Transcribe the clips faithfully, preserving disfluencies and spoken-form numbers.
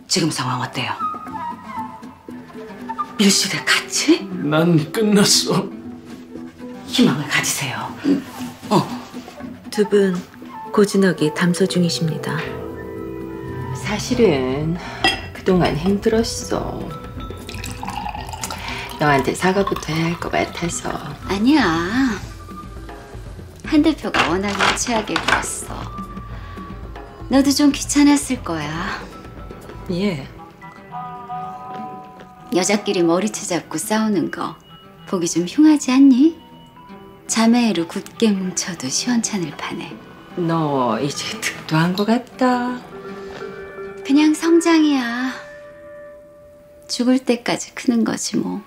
지금 상황 어때요? 밀실에 같이? 난 끝났어. 희망을 가지세요. 어. 두 분 고즈넉이 담소 중이십니다. 사실은 그동안 힘들었어. 너한테 사과부터 해야 할 것 같아서. 아니야. 한 대표가 워낙 유치하게 굴었어. 너도 좀 귀찮았을 거야. 예. 여자끼리 머리채 잡고 싸우는 거 보기 좀 흉하지 않니? 자매애로 굳게 뭉쳐도 시원찮을 판에. 너 이제 득도한 것 같다. 그냥 성장이야. 죽을 때까지 크는 거지 뭐.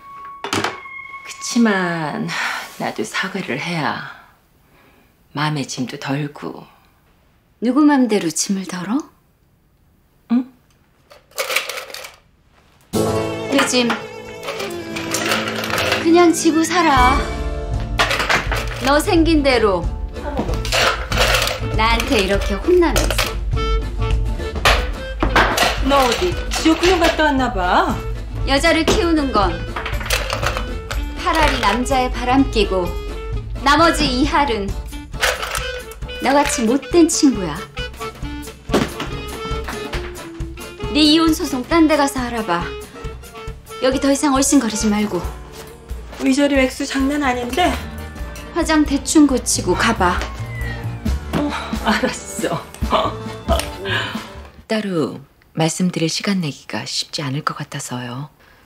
그치만 나도 사과를 해야 마음의 짐도 덜고. 누구 맘대로 짐을 덜어? 응? 그 짐 그냥 지고 살아. 너 생긴 대로. 나한테 이렇게 혼나면서. 너 어디 지옥훈련 갔다 왔나 봐. 여자를 키우는 건 팔알이 남자의 바람 끼고 나머지 이할은 너같이 못된 친구야. 네 이혼 소송 딴 데 가서 알아봐. 여기 더 이상 얼씬거리지 말고. 위저리 웩스 장난 아닌데? 화장 대충 고치고 가봐. 어, 알았어. 따로 말씀드릴 시간 내기가 쉽지 않을 것 같아서요.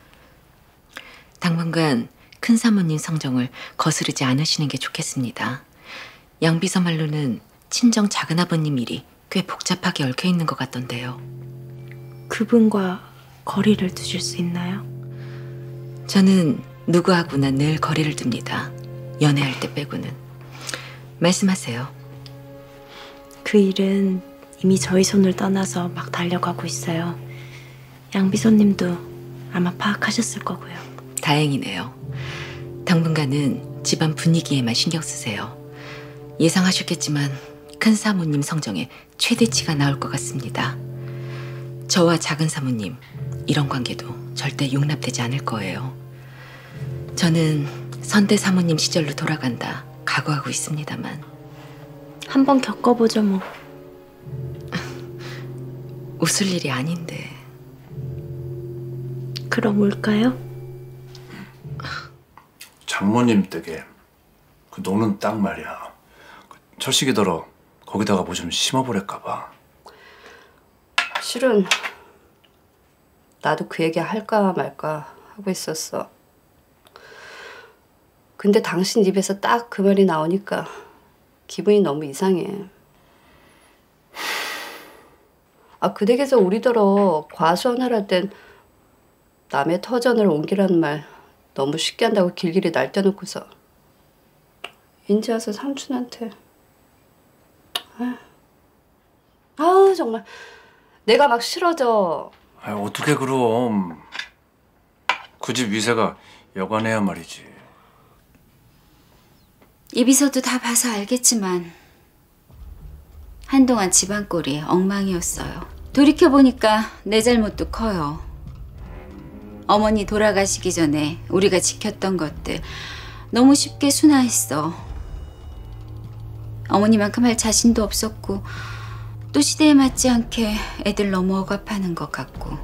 당분간 큰 사모님 성정을 거스르지 않으시는 게 좋겠습니다. 양비서 말로는 친정 작은아버님 일이 꽤 복잡하게 얽혀 있는 것 같던데요. 그분과 거리를 두실 수 있나요? 저는 누구하고나 늘 거리를 둡니다. 연애할 때 빼고는. 말씀하세요. 그 일은 이미 저희 손을 떠나서 막 달려가고 있어요. 양비서님도 아마 파악하셨을 거고요. 다행이네요. 당분간은 집안 분위기에만 신경 쓰세요. 예상하셨겠지만 큰 사모님 성정에 최대치가 나올 것 같습니다. 저와 작은 사모님, 이런 관계도 절대 용납되지 않을 거예요. 저는 선대 사모님 시절로 돌아간다 각오하고 있습니다만. 한번 겪어보죠 뭐. 웃을 일이 아닌데. 그럼 올까요? 장모님 댁에 그 노는 땅 말이야. 그 철식이더러 거기다가 뭐 좀 심어보랄까 봐. 실은 나도 그 얘기 할까 말까 하고 있었어. 근데 당신 입에서 딱 그 말이 나오니까 기분이 너무 이상해. 아, 그 댁에서 우리더러 과수원을 땐 남의 터전을 옮기라는 말 너무 쉽게 한다고 길길이 날뛰어놓고서 인제 와서 삼촌한테. 아우 정말 내가 막 싫어져. 아, 어떻게 그럼. 그 집 위세가 여간해야 말이지. 이비서도 다 봐서 알겠지만 한동안 집안 꼴이 엉망이었어요. 돌이켜보니까 내 잘못도 커요. 어머니 돌아가시기 전에 우리가 지켰던 것들 너무 쉽게 순화했어. 어머니만큼 할 자신도 없었고 또 시대에 맞지 않게 애들 너무 억압하는 것 같고.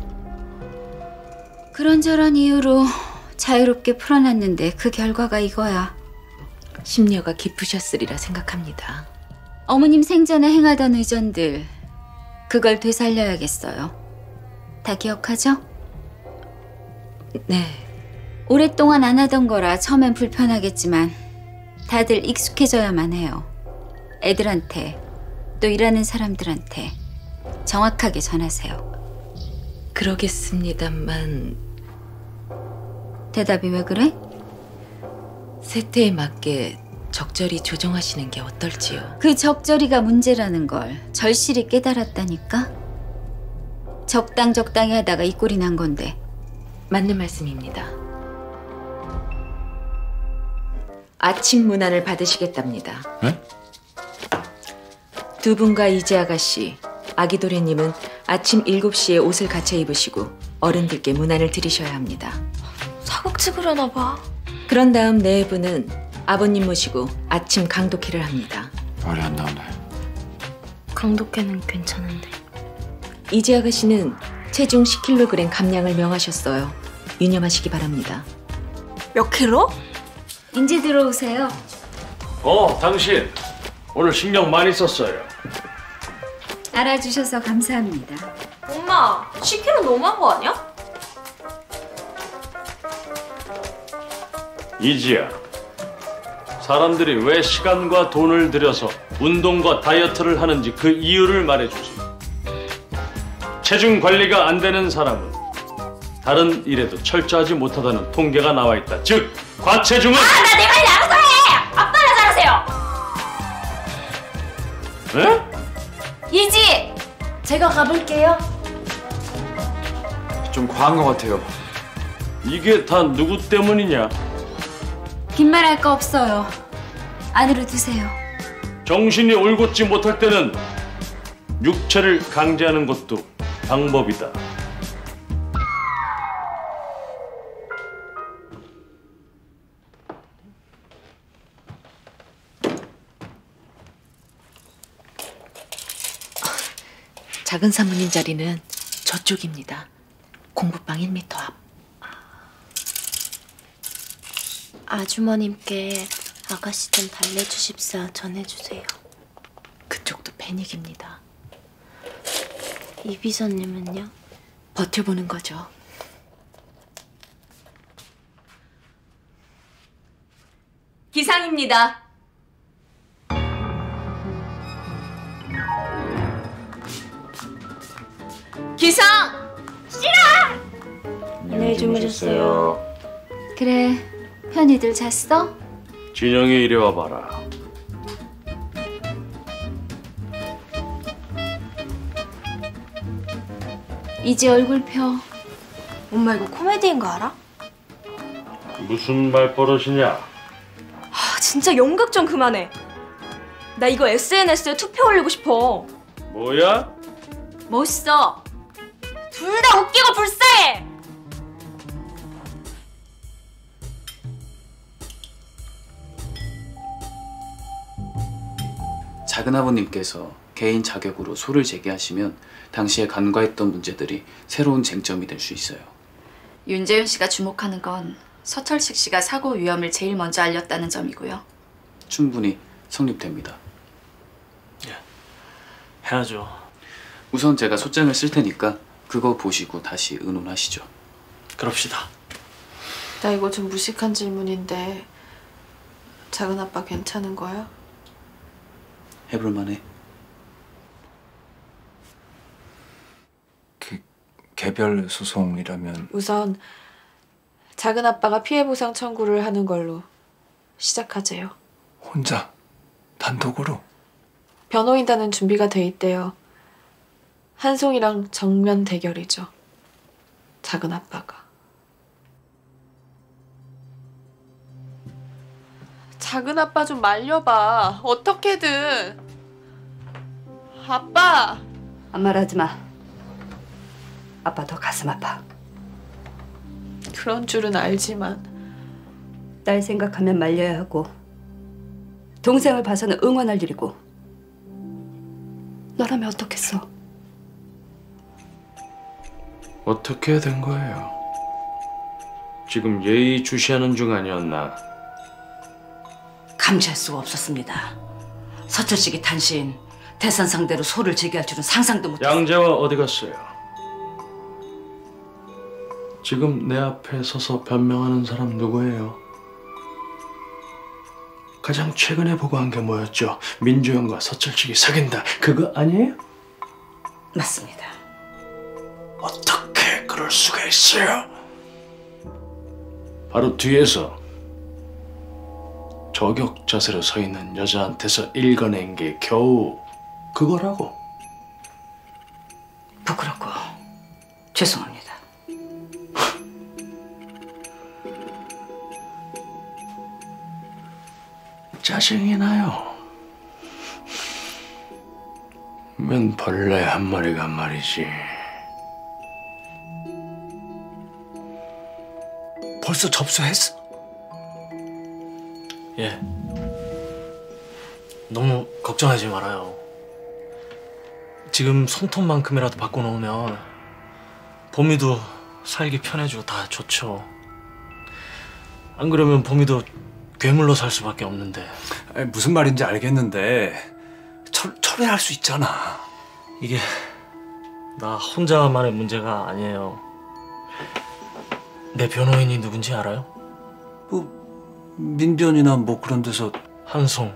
그런저런 이유로 자유롭게 풀어놨는데 그 결과가 이거야. 심려가 깊으셨으리라 생각합니다. 어머님 생전에 행하던 의전들 그걸 되살려야겠어요. 다 기억하죠? 네. 오랫동안 안 하던 거라 처음엔 불편하겠지만 다들 익숙해져야만 해요. 애들한테 또 일하는 사람들한테 정확하게 전하세요. 그러겠습니다만. 대답이 왜 그래? 세태에 맞게 적절히 조정하시는 게 어떨지요. 그 적절히가 문제라는 걸 절실히 깨달았다니까? 적당적당히 하다가 이 꼴이 난 건데. 맞는 말씀입니다. 아침 문안을 받으시겠답니다. 네? 두 분과 이재 아가씨 아기도련님은 아침 일곱 시에 옷을 갖춰 입으시고 어른들께 문안을 드리셔야 합니다. 사극 찍으려나 봐. 그런 다음 내부는 아버님 모시고 아침 강독회를 합니다. 말이 안 나오네. 강독회는 괜찮은데. 이지 아가씨는 체중 십 킬로그램 감량을 명하셨어요. 유념하시기 바랍니다. 몇 킬로? 이제 들어오세요. 어, 당신 오늘 신경 많이 썼어요. 알아주셔서 감사합니다. 엄마, 십 킬로 너무한 거 아니야? 이지야, 사람들이 왜 시간과 돈을 들여서 운동과 다이어트를 하는지 그 이유를 말해주지. 체중 관리가 안 되는 사람은 다른 일에도 철저하지 못하다는 통계가 나와 있다. 즉, 과체중은... 아, 나 내 관리 알아서 해! 아빠나 잘하세요! 에? 이지! 제가 가볼게요. 좀 과한 것 같아요. 이게 다 누구 때문이냐? 긴 말 할 거 없어요. 안으로 드세요. 정신이 올곧지 못할 때는 육체를 강제하는 것도 방법이다. 작은 사모님 자리는 저쪽입니다. 공부방 일 미터 앞. 아주머님께 아가씨 좀 달래주십사 전해주세요. 그쪽도 패닉입니다. 이 비서님은요? 버텨보는 거죠. 기상입니다. 기상! 안녕히 주무셨어요. 그래, 편히들 잤어? 진영이 이리 와봐라. 이제 얼굴 펴. 엄마 이거 코미디인 거 알아? 무슨 말버릇이냐? 아, 진짜 연극 좀 그만해. 나 이거 에스엔에스에 투표 올리고 싶어. 뭐야? 멋있어. 둘 다 웃기고 불쌍해. 작은아버님께서 개인 자격으로 소를 제기하시면 당시에 간과했던 문제들이 새로운 쟁점이 될 수 있어요. 윤재윤 씨가 주목하는 건 서철식 씨가 사고 위험을 제일 먼저 알렸다는 점이고요. 충분히 성립됩니다. 해야죠. 우선 제가 소장을 쓸 테니까 그거 보시고 다시 의논하시죠. 그럽시다. 나 이거 좀 무식한 질문인데 작은 아빠 괜찮은 거야? 해볼만해. 그 개별 소송이라면 우선 작은 아빠가 피해 보상 청구를 하는 걸로 시작하재요. 혼자 단독으로? 변호인단은 준비가 돼 있대요. 한송이랑 정면 대결이죠. 작은 아빠가. 작은 아빠 좀 말려봐. 어떻게든. 아빠! 아무 말 하지 마. 아빠 더 가슴 아파. 그런 줄은 알지만. 딸 생각하면 말려야 하고 동생을 봐서는 응원할 일이고. 너라면 어떻겠어? 어떻게 된 거예요? 지금 예의주시하는 중 아니었나? 감시할 수가 없었습니다. 서철식이 단신 대선 상대로 소를 제기할 줄은 상상도 못했어요. 양재화 어디 갔어요? 지금 내 앞에 서서 변명하는 사람 누구예요? 가장 최근에 보고한 게 뭐였죠? 민주영과 서철식이 사귄다. 그거 아니에요? 맞습니다. 어떻게 그럴 수가 있어요? 바로 뒤에서 저격 자세로 서 있는 여자한테서 읽어낸 게 겨우 그거라고. 부끄럽고 죄송합니다. 짜증이 나요. 맨 벌레 한 마리가 말이지. 벌써 접수했어? 예. 너무 걱정하지 말아요. 지금 손톱만큼이라도 바꿔놓으면 봄이도 살기 편해지고 다 좋죠. 안 그러면 봄이도 괴물로 살 수밖에 없는데. 아니, 무슨 말인지 알겠는데 철, 철회할 수 있잖아. 이게 나 혼자만의 문제가 아니에요. 내 변호인이 누군지 알아요? 뭐 민변이나 뭐 그런 데서. 한송,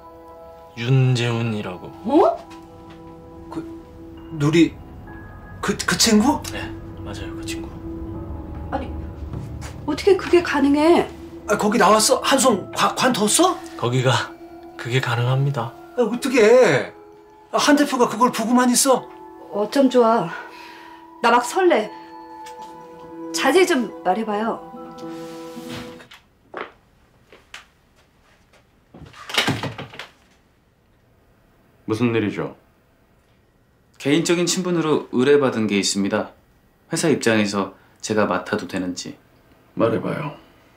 윤재훈이라고. 어? 그 누리 그, 그 친구? 네, 맞아요. 그 친구. 아니, 어떻게 그게 가능해? 아, 거기 나왔어? 한송 관, 관뒀어? 거기가 그게 가능합니다. 아, 어떻게? 한 대표가 그걸 보고만 있어? 어쩜 좋아. 나 막 설레. 자세히 좀 말해봐요. 무슨 일이죠? 개인적인 친분으로 의뢰받은 게 있습니다. 회사 입장에서 제가 맡아도 되는지. 말해봐요.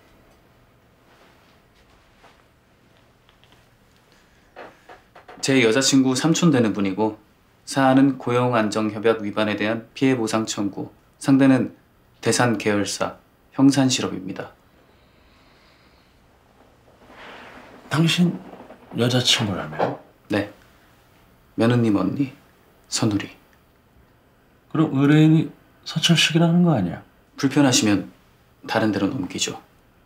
제 여자친구 삼촌 되는 분이고 사안은 고용안정협약 위반에 대한 피해보상 청구, 상대는 대산 계열사 형산실업입니다. 당신 여자친구라며? 네. 며느님 언니 선우리. 그럼 의뢰인이 서철식이라는 거 아니야? 불편하시면 다른 데로 넘기죠.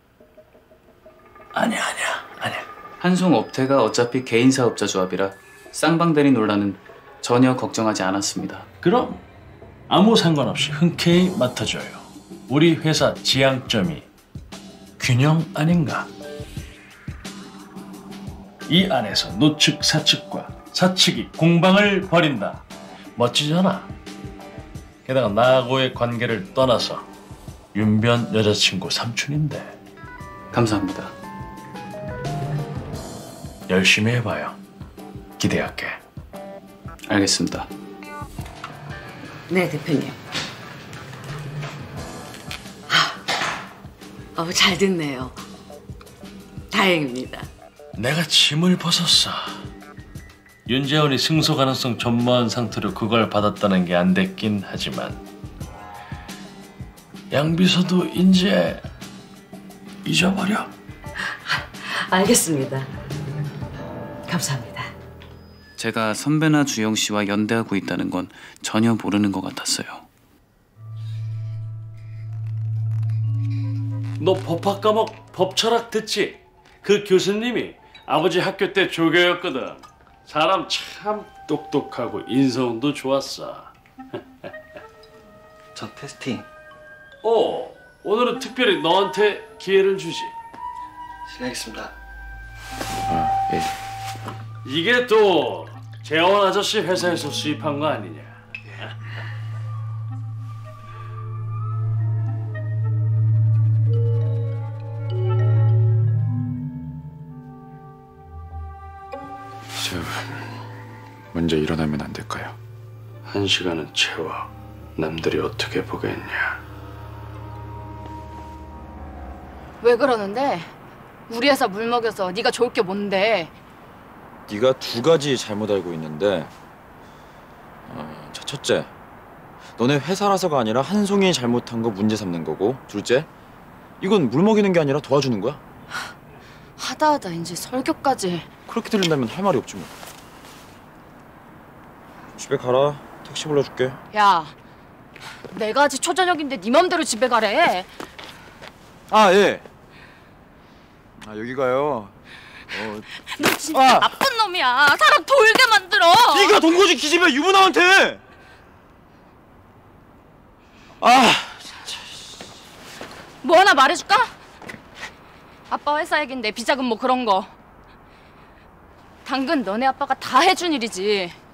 아니야 아니야 아니야. 한송 업태가 어차피 개인 사업자 조합이라 쌍방대리 논란은 전혀 걱정하지 않았습니다. 그럼 아무 상관없이 흔쾌히 맡아줘요. 우리 회사 지향점이 균형 아닌가? 이 안에서 노측 사측과 사측이 공방을 벌인다. 멋지잖아. 게다가 나하고의 관계를 떠나서 윤변 여자친구 삼촌인데. 감사합니다. 열심히 해봐요. 기대할게. 알겠습니다. 네, 대표님. 아, 어, 잘 듣네요. 다행입니다. 내가 짐을 벗었어. 윤재원이 승소 가능성 전무한 상태로 그걸 받았다는 게 안 됐긴 하지만 양 비서도 이제 잊어버려. 알겠습니다. 감사합니다. 제가 선배나 주영 씨와 연대하고 있다는 건 전혀 모르는 것 같았어요. 너 법학 과목 법철학 듣지? 그 교수님이 아버지 학교 때 조교였거든. 사람 참 똑똑하고 인성도 좋았어. 저 테스팅. 어, 오늘은 특별히 너한테 기회를 주지. 실례하겠습니다. 아, 예. 이게 또 재원 아저씨 회사에서 수입한 거 아니냐? 저 먼저 일어나면 안 될까요? 한 시간은 채워. 남들이 어떻게 보겠냐? 왜 그러는데? 우리 회사 물 먹여서 네가 좋을 게 뭔데? 네가 두 가지 잘못 알고 있는데 어, 자, 첫째, 너네 회사라서가 아니라 한송이 잘못한 거 문제 삼는 거고, 둘째, 이건 물 먹이는 게 아니라 도와주는 거야. 하다 하다 이제 설교까지. 그렇게 들린다면 할 말이 없지 뭐. 집에 가라. 택시 불러줄게. 야, 내가 아직 초저녁인데 네 맘대로 집에 가래. 아, 예. 아, 여기가요. 어... 너 진짜 아! 나쁜 놈이야. 사람 돌게 만들어. 네가 동거지 기집애 유부남한테. 아, 뭐 하나 말해줄까? 아빠 회사 얘긴데 비자금 뭐 그런 거. 당근 너네 아빠가 다 해준 일이지.